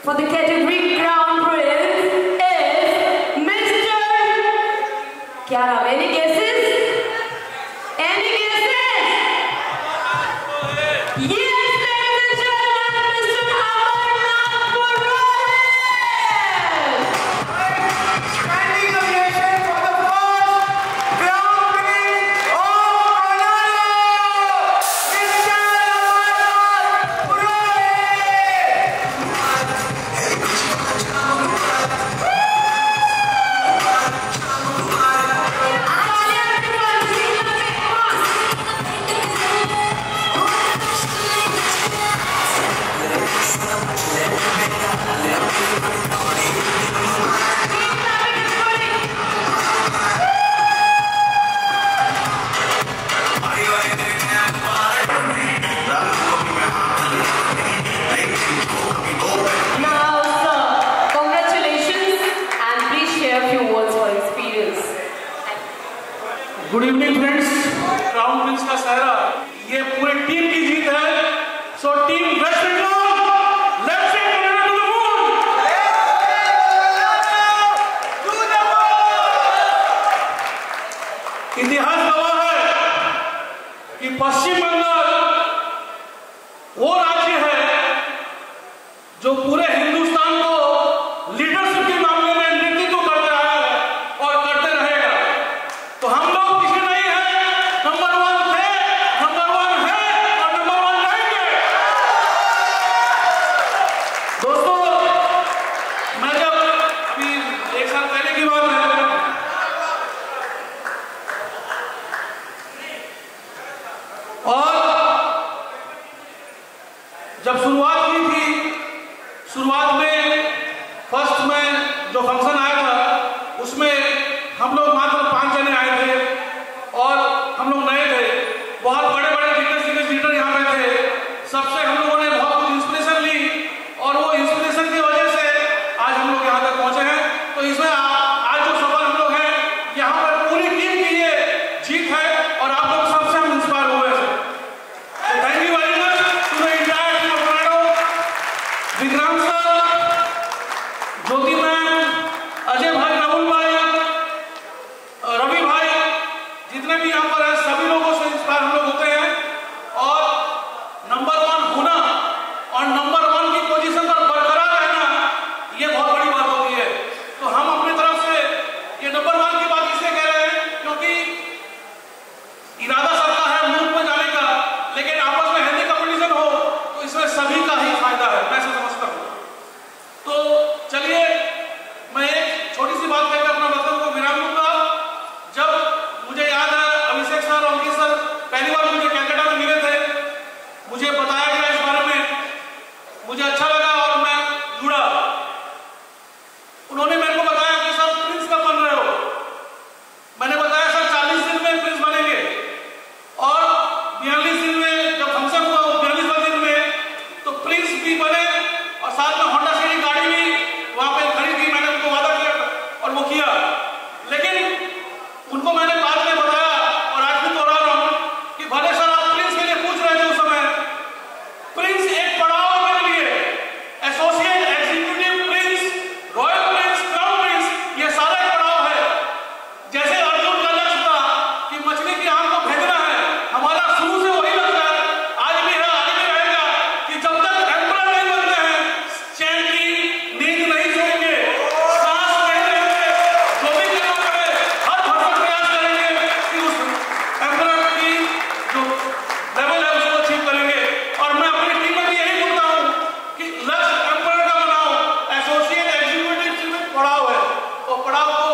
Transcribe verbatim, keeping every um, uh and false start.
for the category Crown Prince is Mister Kya naam? Any guesses? Any guesses? Yes, ladies and gentlemen, Mister Purohit! Standing ovation for the first Crown Prince of Tronado, Mister Purohit! Good evening friends, crown prince का सहरा ये पूरी team की जीत है। So team West Bengal, let's take Toronto to the moon. इतिहास गवाह है कि पश्चिम बंगाल वो राज्य है जो पूरे हिंदुस्तान को लीडरशिप के मामले में नेतृत्व करते आया है और करते रहेगा। तो हम लोग पीछे नहीं है, नंबर वन थे, नंबर वन है और नंबर वन रहेंगे। दोस्तों, मैं जब अभी एक साल पहले की बात है, और जब शुरुआत की थी, शुरुआत में फर्स्ट में जो फंक्शन आया था उसमें हम लोग मात्र पांच जने आए थे और हम लोग नए थे। बहुत बड़े बड़े दिग्गज दिग्गज लीडर यहाँ पे थे। सबसे हम लोगों ने बहुत कुछ इंस्पिरेशन ली और वो इंस्पिरेशन की वजह से आज हम लोग यहाँ तक पहुंचे हैं। तो इसमें आज जो सफल हम लोग हैं, यहाँ पर पूरी टीम की ये जीत है और आप लोग सबसे हम इंस्पायर हुए हैं। Thank you very much to the entire team of Toronto, Vikrant sir, Jyoti ma'am, Ajay भाई, राहुल भाई, रवि भाई, जितने भी यहाँ पर हैं, सभी लोगों से इंस्पायर हम लोग होते हैं। और नंबर वन होना और नंबर वन की पोजीशन पर बरकरार रहना, ये बहुत बड़ी बात होती है। तो हम अपनी तरफ से ये नंबर वन की बात इसलिए कह रहे हैं क्योंकि इरादा सबका है मूव में जाने का, लेकिन आपस में हेल्दी कंपटीशन हो तो इसमें सभी का ही फायदा है, मैं ऐसा समझता हूँ। तो चलिए, मैं एक छोटी सी बात कहकर अपना वक्तव्य को विराम दूंगा। जब मुझे याद है, अभिषेक सर और अंकित सर पहली बार मुझे कलकत्ता में मिले थे, मुझे बताया गया इस बारे में, मुझे अच्छा लगा और मैं जुड़ा। उन्होंने मेरे को बताया कि सर प्रिंस कब बन रहे हो? मैंने बताया सर चालीस दिन में प्रिंस बनेंगे। और बयालीस दिन में जब फंक्शन हुआ, बयालीसवें दिन में तो प्रिंस भी बने और साथ में होंडा सिटी गाड़ी भी वहां पे खरीदी। मैंने उनको वादा किया और वो किया। लेकिन उनको मैंने बाद में बताया और आज भी दोहरा रहा हूं कि भले सर आप प्रिंस के लिए पूछ रहे थे उस समय, प्रिंस एक पड़ाव है मेरे लिए। Associate, executive prince, royal prince, crown prince, ये सारा एक पड़ाव है। जैसे अर्जुन का लक्ष्य था कि मछली की आंख को भेजना है, हमारा शुरू से वही लक्ष्य है, आज भी है, आगे भी रहेगा कि जब तक एम्परर नहीं बनते हैं, चैन की नींद नहीं सोएंगे, सांस नहीं लेंगे, जो भी करना पड़े हर भरसक प्रयास करेंगे कि उस एम्परर की जो लेवल है उसको अचीव करेंगे। और मैं अपनी टीम में भी यही बोलता हूँ कि लक्ष्य एम्परर का बनाओ, एसोसिएट, एग्जीक्यूटिव सिर्फ एक पड़ाव है, वो पड़ाव को